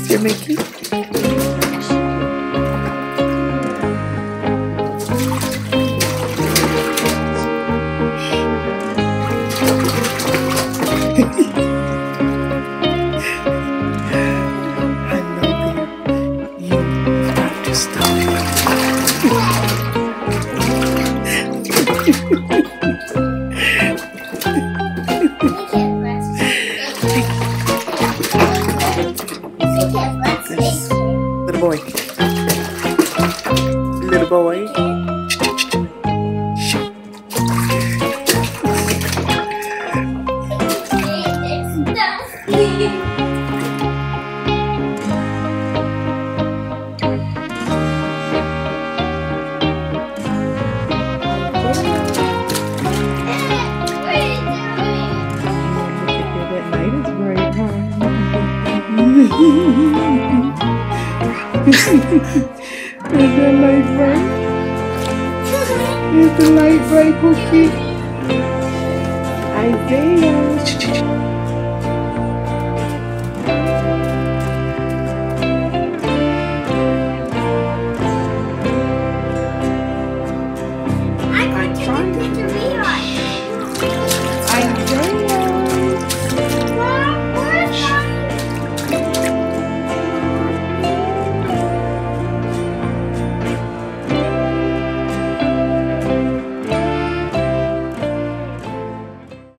Mr. Mickey. Hello there. You've got to stop. Little boy. Little boy. That light is bright, huh? Is that light bright? Is the light bright, Cookie? Isaiah.